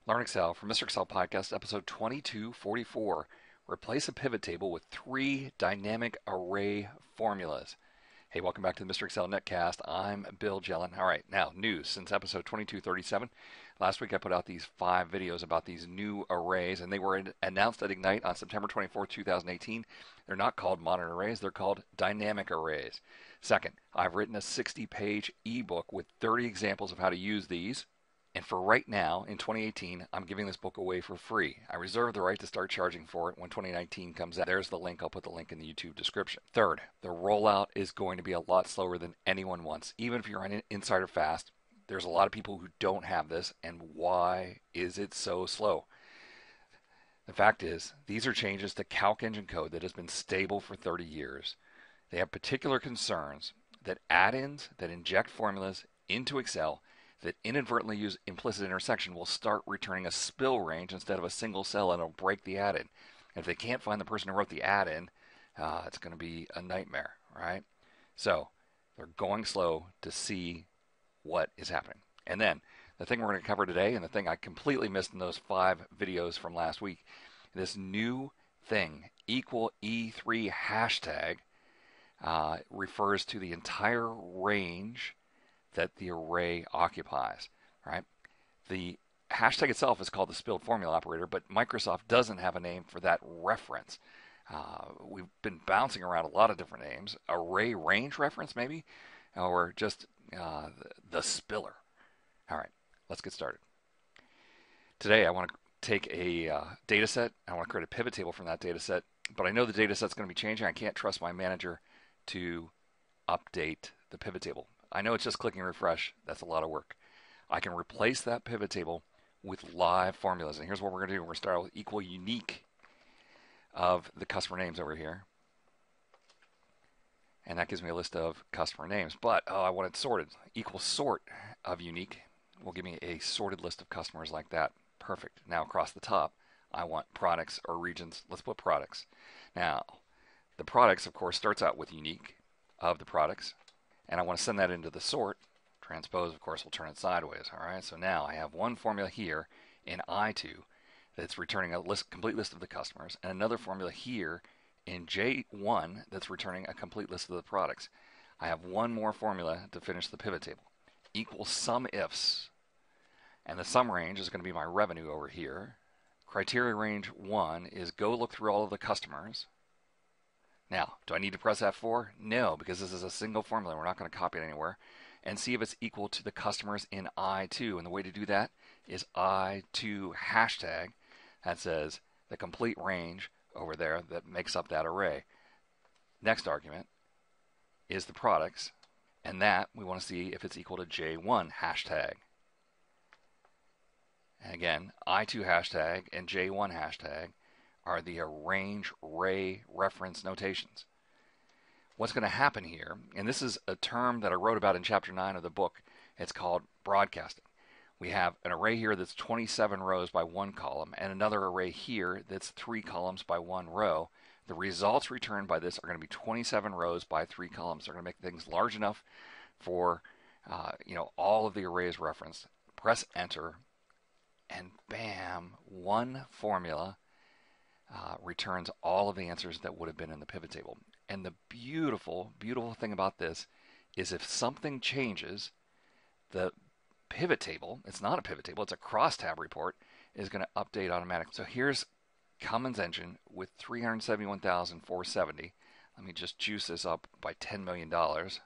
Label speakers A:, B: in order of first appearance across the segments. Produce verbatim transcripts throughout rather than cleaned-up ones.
A: Learn Excel from Mister Excel Podcast, episode twenty-two forty-four. Replace a pivot table with three dynamic array formulas. Hey, welcome back to the Mister Excel netcast. I'm Bill Jelen. All right, now news since episode twenty-two thirty-seven. Last week I put out these five videos about these new arrays, and they were announced at Ignite on September twenty-fourth, two thousand eighteen. They're not called modern arrays, they're called dynamic arrays. Second, I've written a sixty page ebook with thirty examples of how to use these. And for right now, in twenty eighteen, I'm giving this book away for free. I reserve the right to start charging for it when twenty nineteen comes out. There's the link. I'll put the link in the YouTube description. Third, the rollout is going to be a lot slower than anyone wants. Even if you're on Insider Fast, there's a lot of people who don't have this. And why is it so slow? The fact is, these are changes to calc engine code that has been stable for thirty years. They have particular concerns that add-ins that inject formulas into Excel that inadvertently use implicit intersection will start returning a spill range instead of a single cell, and it'll break the add-in. And if they can't find the person who wrote the add-in, uh, it's going to be a nightmare, right? So they're going slow to see what is happening. And then the thing we're going to cover today, and the thing I completely missed in those five videos from last week, this new thing, equal E three hashtag, uh, refers to the entire range that the array occupies, right? The hashtag itself is called the spilled formula operator, but Microsoft doesn't have a name for that reference. Uh, we've been bouncing around a lot of different names. Array range reference, maybe, or just uh, the, the spiller. All right, let's get started. Today, I want to take a uh, data set. I want to create a pivot table from that data set, but I know the data set's going to be changing. I can't trust my manager to update the pivot table. I know it's just clicking refresh. That's a lot of work. I can replace that pivot table with live formulas. And here's what we're going to do. We're going to start with equal unique of the customer names over here. And that gives me a list of customer names. But oh, I want it sorted. Equal sort of unique will give me a sorted list of customers like that. Perfect. Now across the top, I want products or regions. Let's put products. Now, the products, of course, starts out with unique of the products. And I want to send that into the sort. Transpose, of course, will turn it sideways. All right, so now I have one formula here in I two that's returning a list, complete list of the customers, and another formula here in J one that's returning a complete list of the products. I have one more formula to finish the pivot table. Equal SUMIFS, and the sum range is going to be my revenue over here. Criteria range one is go look through all of the customers. Now, do I need to press F four? No, because this is a single formula. We're not going to copy it anywhere. And see if it's equal to the customers in I two. And the way to do that is I two hashtag. That says the complete range over there that makes up that array. Next argument is the products. And that we want to see if it's equal to J one hashtag. And again, I two hashtag and J one hashtag are the arrange array reference notations. What's going to happen here, and this is a term that I wrote about in chapter nine of the book, it's called broadcasting. We have an array here that's twenty-seven rows by one column, and another array here that's three columns by one row. The results returned by this are going to be twenty-seven rows by three columns. They're going to make things large enough for uh, you know, all of the arrays referenced. Press enter, and bam, one formula Uh, returns all of the answers that would have been in the pivot table. And the beautiful, beautiful thing about this is if something changes, the pivot table, it's not a pivot table, it's a crosstab report, is going to update automatically. So here's Cummins Engine with three hundred seventy-one thousand four hundred seventy. Let me just juice this up by ten million dollars.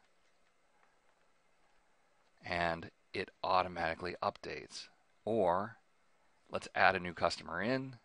A: And it automatically updates. Or let's add a new customer in.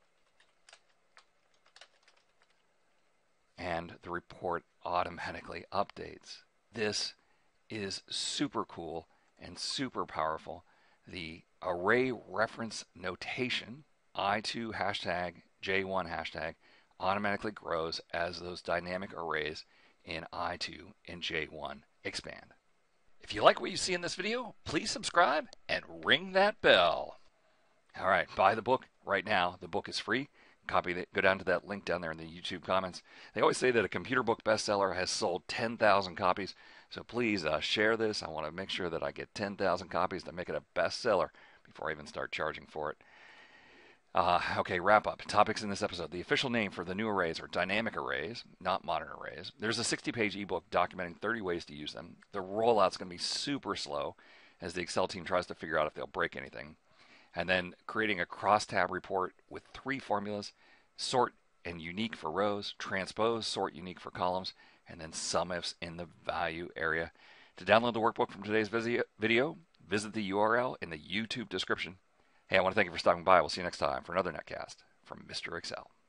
A: And the report automatically updates. This is super cool and super powerful. The array reference notation, I two hashtag, J one hashtag, automatically grows as those dynamic arrays in I two and J one expand. If you like what you see in this video, please subscribe and ring that bell. All right, buy the book right now. The book is free. Copy that, go down to that link down there in the YouTube comments. They always say that a computer book bestseller has sold ten thousand copies. So please uh, share this. I want to make sure that I get ten thousand copies to make it a bestseller. before I even start charging for it. Uh, okay, wrap up. Topics in this episode. The official name for the new arrays are dynamic arrays, not modern arrays. There's a sixty page ebook documenting thirty ways to use them. The rollout's going to be super slow as the Excel team tries to figure out if they'll break anything. And then creating a crosstab report with three formulas: sort and unique for rows, transpose, sort, unique for columns, and then SUMIFS in the value area. To download the workbook from today's video, visit the U R L in the YouTube description. Hey, I want to thank you for stopping by. We'll see you next time for another netcast from Mister Excel.